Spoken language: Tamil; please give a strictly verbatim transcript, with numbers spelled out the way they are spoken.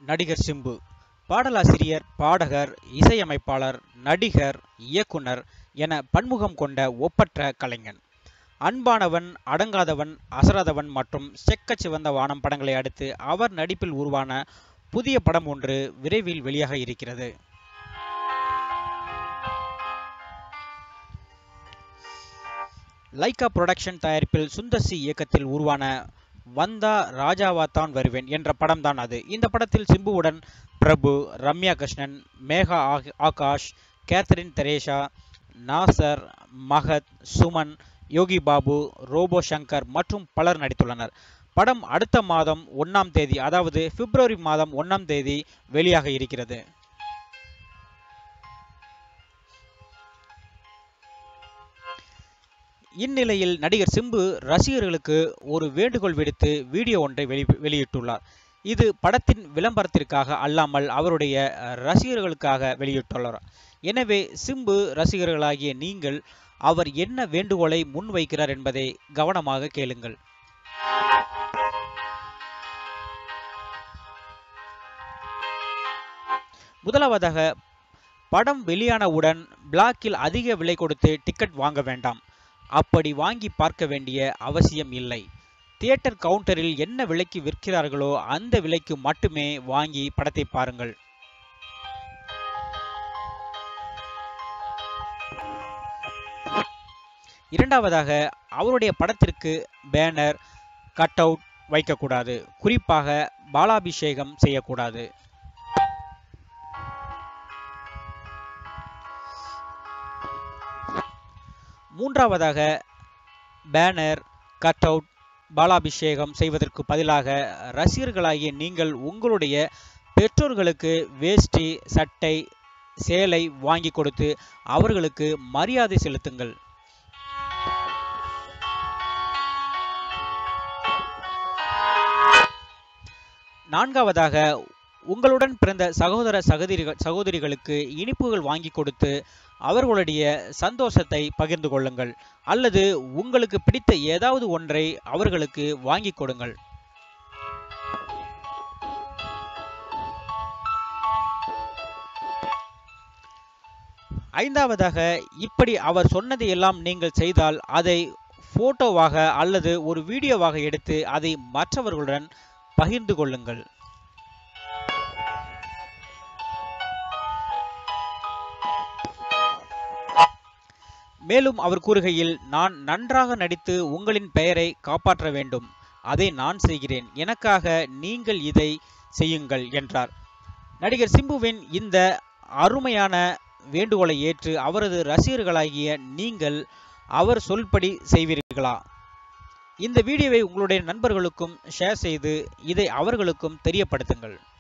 நடிகர் சிம்பு பாடலாசிரியர், பாடகர், இசையமைப்பாளர், நடிகர், இயக்குனர் என பன்முகம் கொண்ட ஒப்பற்ற கலைஞன். அன்பானவன், அடங்காதவன், அசராதவன் மற்றும் செக்கச் சிவந்த வானம் படங்களை அடுத்து அவர் நடிப்பில் உருவான புதிய படம் ஒன்று விரைவில் வெளியாக இருக்கிறது. லைகா புரொடக்ஷன் தயாரிப்பில் சுந்தர் சி இயக்கத்தில் உருவான வந்தா ராஜாவாத்தான் வருவேன் என்ற படம் தான் அது. இந்த படத்தில் சிம்புவுடன் பிரபு, ரம்யா கிருஷ்ணன், மேகா ஆகாஷ், கேத்ரின் தெரேசா, நாசர், மகத், சுமன், யோகி பாபு, ரோபோ சங்கர் மற்றும் பலர் நடித்துள்ளனர். படம் அடுத்த மாதம் ஒன்னாம் தேதி அதாவது பிப்ரவரி மாதம் ஒன்னாம் தேதி வெளியாக இருக்கிறது. இந்நிலையில் நடிகர் சிம்பு ரசிகர்களுக்கு ஒரு வேண்டுகோள் விடுத்து வீடியோ ஒன்றை வெளி வெளியிட்டுள்ளார். இது படத்தின் விளம்பரத்திற்காக அல்லாமல் அவருடைய ரசிகர்களுக்காக வெளியிட்டுள்ளார். எனவே சிம்பு ரசிகர்களாகிய நீங்கள் அவர் என்ன வேண்டுகோளை முன்வைக்கிறார் என்பதை கவனமாக கேளுங்கள். முதலாவதாக, படம் வெளியானவுடன் பிளாக்கில் அதிக விலை கொடுத்து டிக்கெட் வாங்க வேண்டாம். அப்படி வாங்கி பார்க்க வேண்டிய அவசியம் இல்லை. தியேட்டர் கவுண்டரில் என்ன விலைக்கு விற்கிறார்களோ அந்த விலைக்கு மட்டுமே வாங்கி படத்தை பாருங்கள். இரண்டாவதாக, அவருடைய படத்திற்கு பேனர், கட் அவுட் வைக்கக்கூடாது. குறிப்பாக பாலாபிஷேகம் செய்யக்கூடாது. மூன்றாவதாக, பேனர், கட் அவுட், பாலாபிஷேகம் செய்வதற்கு பதிலாக ரசிகர்களாகிய நீங்கள் உங்களுடைய பெற்றோர்களுக்கு வேஷ்டி, சட்டை, சேலை வாங்கி கொடுத்து அவர்களுக்கு மரியாதை செலுத்துங்கள். நான்காவதாக, உங்களுடன் பிறந்த சகோதர சகோதரிகள் சகோதரிகளுக்கு இனிப்புகள் வாங்கி கொடுத்து அவர்களுடைய சந்தோஷத்தை பகிர்ந்து கொள்ளுங்கள். அல்லது உங்களுக்கு பிடித்த ஏதாவது ஒன்றை அவர்களுக்கு வாங்கி கொடுங்கள். ஐந்தாவதாக, இப்படி அவர் சொன்னதை எல்லாம் நீங்கள் செய்தால் அதை போட்டோவாக அல்லது ஒரு வீடியோவாக எடுத்து அதை மற்றவர்களுடன் பகிர்ந்து கொள்ளுங்கள். மேலும் அவர் கூறுகையில், நான் நன்றாக நடித்து உங்களின் பெயரை காப்பாற்ற வேண்டும். அதை நான் செய்கிறேன். எனக்காக நீங்கள் இதை செய்யுங்கள் என்றார். நடிகர் சிம்புவின் இந்த அருமையான வேண்டுகோளை ஏற்று அவரது ரசிகர்களாகிய நீங்கள் அவர் சொல்படி செய்வீர்களா? இந்த வீடியோவை உங்களுடைய நண்பர்களுக்கும் ஷேர் செய்து இதை அவர்களுக்கும் தெரியப்படுத்துங்கள்.